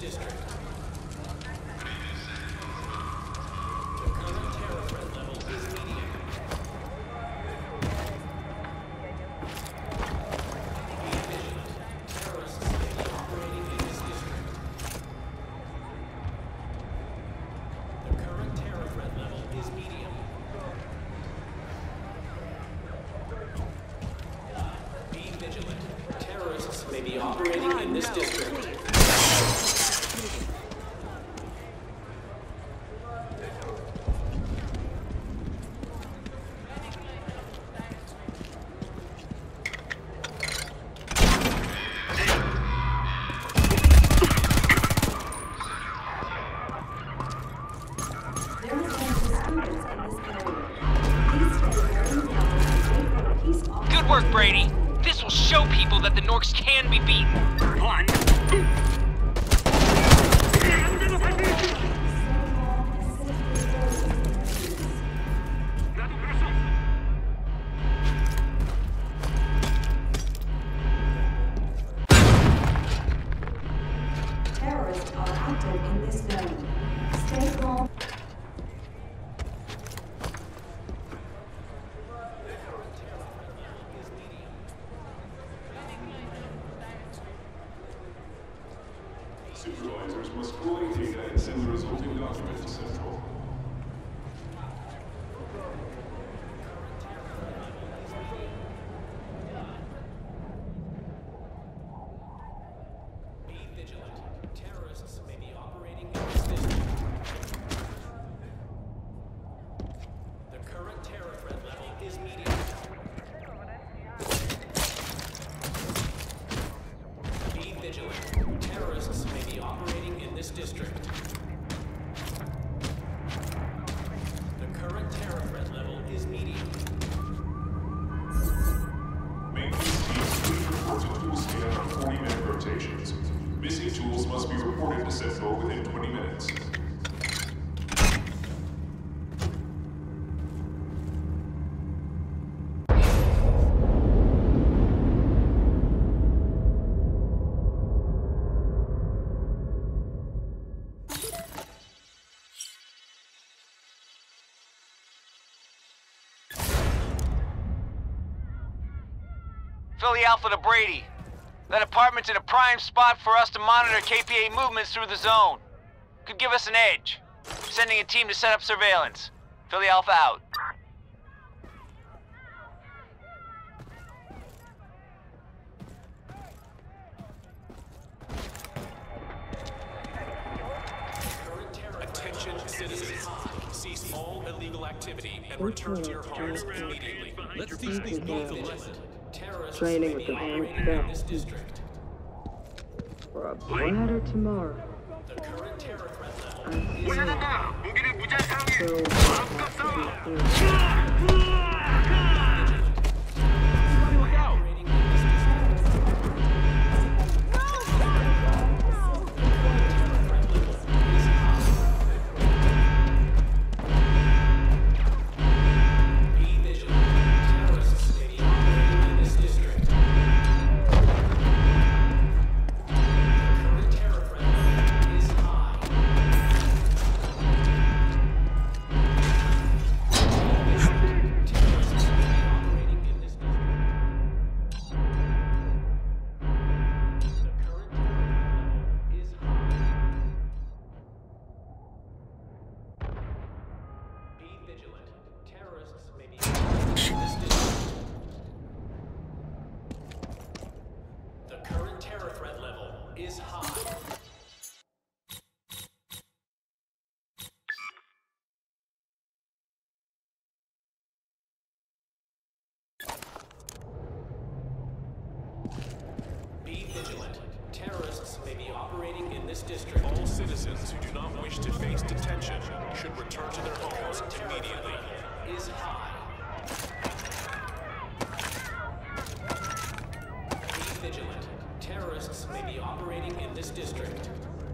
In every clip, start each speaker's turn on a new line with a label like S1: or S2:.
S1: district. The current terror threat level is medium. Be vigilant. Terrorists may be operating in this district. The current terror threat level is medium. Be vigilant. Terrorists may be operating in this district.
S2: Good work, Brady. This will show people that the Norks can be beaten.
S3: Terrorists are active in this zone. Stay calm.
S4: Supervisors must collate data and send the resulting document to Central.
S1: Be vigilant. Terrorists may be operating in this district. The current terror threat level is medium. Be vigilant. Terrorists may be operating in this district. The current terror threat level is medium.
S4: Maintenance teams please report to tool scan on 40-minute rotations. Missing tools must be reported to Central within 20 minutes.
S2: Philly Alpha to Brady. That apartment's in a prime spot for us to monitor KPA movements through the zone. Could give us an edge. Sending a team to set up surveillance. Philly Alpha out.
S1: Attention citizens. Cease all illegal activity and return to your homes immediately.
S5: Let's teach these noobs a lesson.
S1: Terrorists
S6: Training
S1: may
S6: with
S1: be
S6: the
S1: operating
S6: wrong
S1: in this district.
S6: For a brighter tomorrow.
S1: The current terror threat level is operating in this district. Be vigilant. Terrorists may be operating in this district. The current terror threat level is high. Terrorists may be operating in this district. The current terror threat level is high. Be vigilant. Terrorists may be operating in this district. The current terror threat level is high. Be vigilant. Terrorists may be operating in this district.
S4: All citizens who do not wish to face detention should return to their homes immediately.
S1: Is high. Be vigilant. Terrorists may be operating in this district.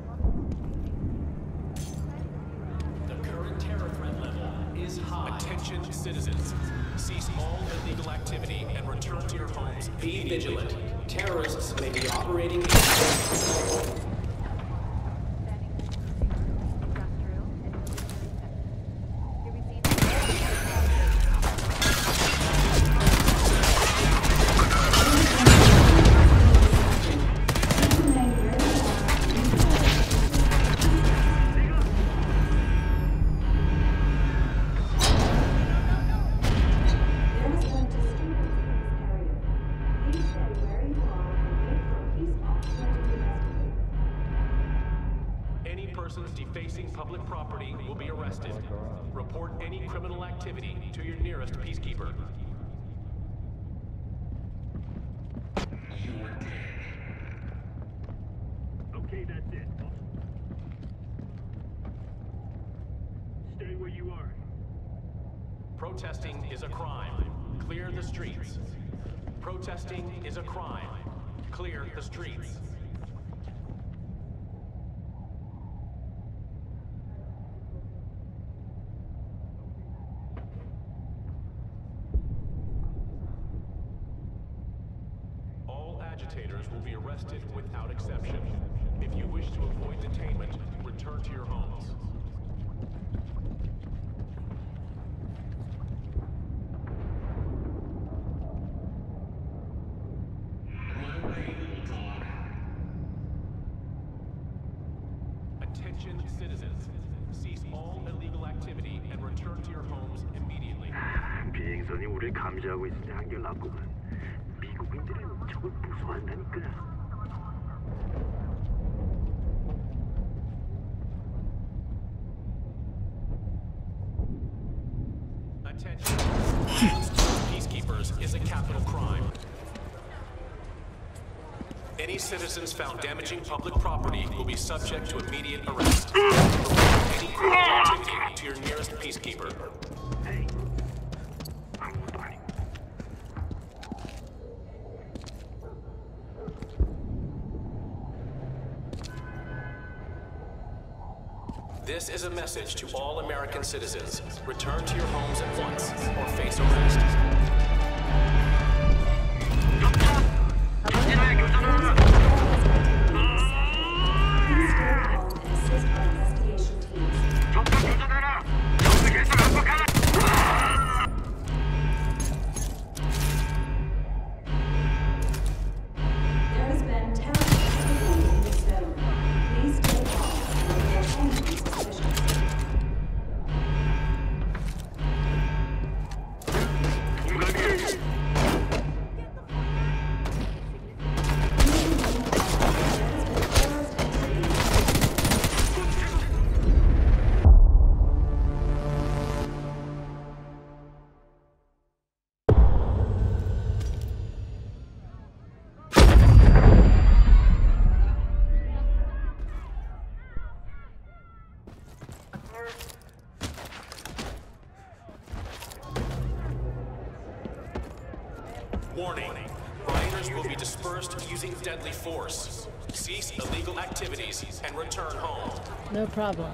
S1: The current terror threat level is high.
S4: Attention citizens. Cease all illegal activity and return to your homes
S1: Be
S4: immediately.
S1: vigilant. Terrorists may be operating in this district. Any persons defacing public property will be arrested. Report any criminal activity to your nearest peacekeeper.
S7: Okay, that's it. Stay where you are.
S1: Protesting is a crime. Clear the streets. Protesting is a crime. Clear the streets. All agitators will be arrested without exception. If you wish to avoid detainment, return to your homes. Attention citizens. Cease all illegal activity and return to your homes immediately.
S7: 비행선이 우리를 감시하고 있으니 한결났구만. 미국인들은 저걸 무서워한다니까.
S1: Attention. Violence towards peacekeepers is a capital crime. Any citizens found damaging public property will be subject to immediate arrest. Report any criminal activity to your nearest peacekeeper.
S7: Hey, 아무것도 아니고.
S1: This is a message to all American citizens. Return to your homes at once or face arrest.
S3: Please stay calm and assist our investigation teams. There has been terrorist activity in this zone. Please stay calm and report anything suspicious.
S1: Warning. Rioters will be dispersed using deadly force. Cease illegal activities and return home.
S6: No problem.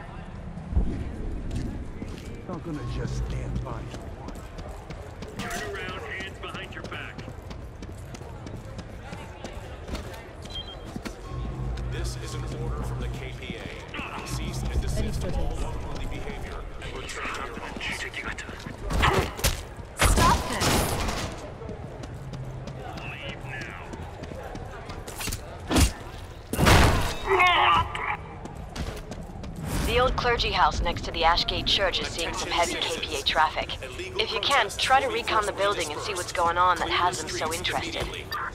S8: Not gonna just stand by.
S7: Turn around, hands behind your back.
S1: This is an order from the KPA. Cease and desist all unruly behavior and return to your homes.
S7: 쥐새끼 같은.
S9: Stop this!
S7: Leave now.
S9: The old clergy house next to the Ashgate Church is seeing some heavy KPA traffic. If you can, try to recon the building and see what's going on that has them so interested.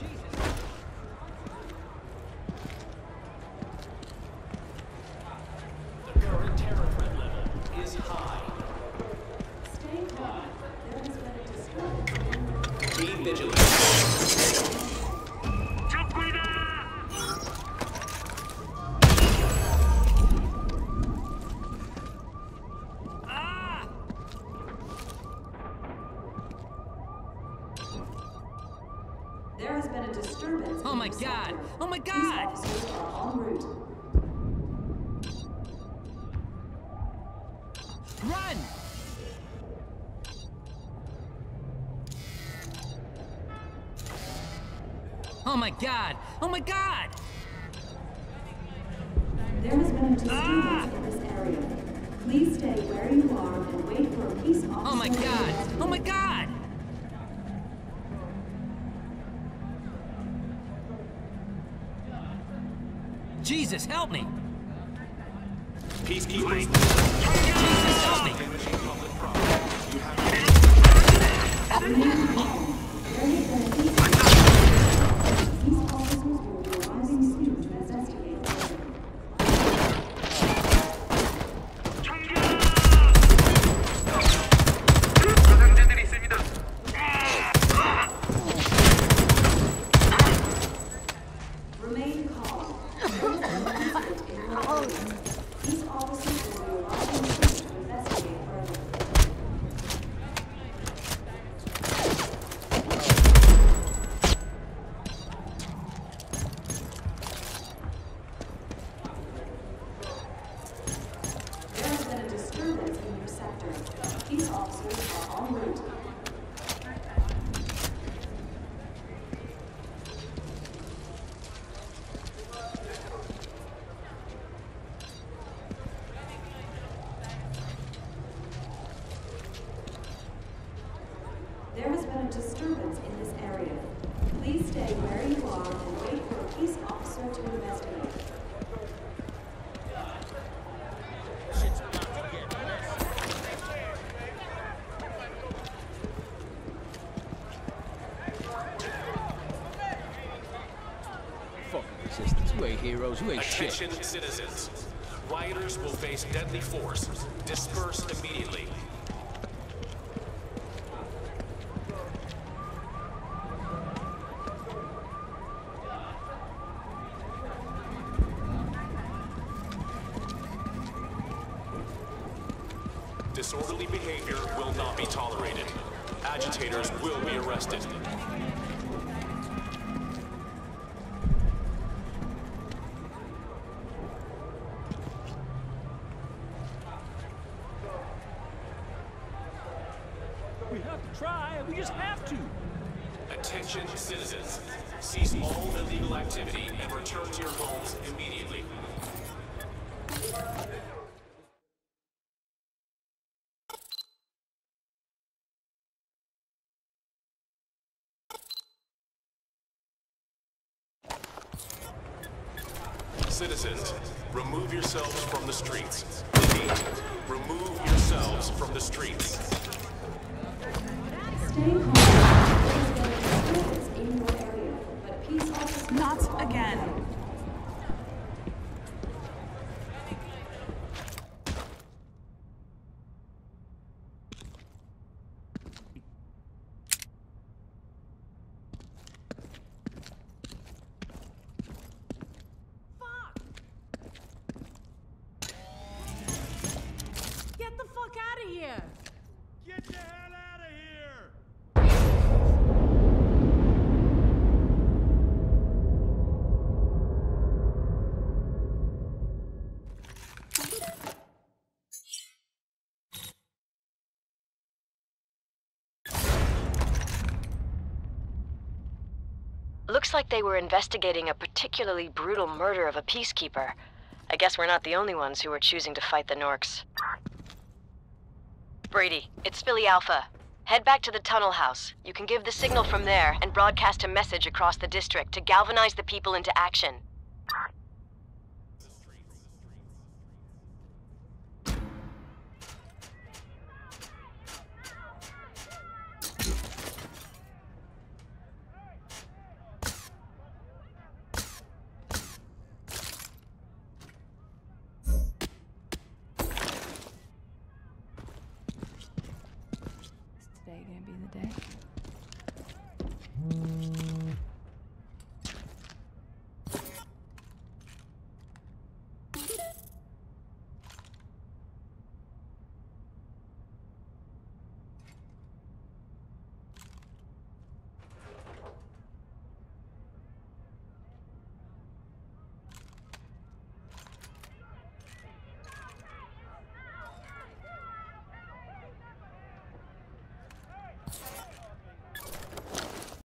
S1: The current terror threat level is high.
S3: Stay calm. There has been a disturbance.
S1: Be vigilant.
S3: There has been a disturbance.
S10: Oh
S3: in
S10: my
S3: your
S10: God!
S3: sector.
S10: Oh my
S3: Police
S10: God!
S3: officers are en route.
S10: Run! Oh my God! Oh my God!
S3: There has been a disturbance in this area. Please stay where you are and wait for a peace officer.
S10: Oh my God! Oh my God! Jesus, help me!
S1: Peacekeepers.
S10: Jesus, help me!
S1: Damaging public property. You have
S3: Remain calm. There has been a peace officer. Peace officers will be arriving soon to investigate. officers are en route. There has been a disturbance in this area. Please stay where you are and wait for a peace officer to investigate.
S5: Fucking resistance. You ain't heroes. You ain't shit.
S1: Attention, citizens. Rioters will face deadly force. Disperse immediately. Disorderly behavior will not be tolerated. Agitators will be arrested.
S5: We have to try. We just have to.
S1: Attention, citizens. Cease all illegal activity and return to your homes immediately. Citizens, remove yourselves from the streets. Repeat, remove yourselves from the streets.
S3: Stay calm. There has been a disturbance in your area, but peace officers...
S11: Not again. Get the fuck out of here!
S7: Get the hell out of here!
S9: Looks like they were investigating a particularly brutal murder of a peacekeeper. I guess we're not the only ones who are choosing to fight the Norks. Brady, it's Philly Alpha. Head back to the tunnel house. You can give the signal from there and broadcast a message across the district to galvanize the people into action.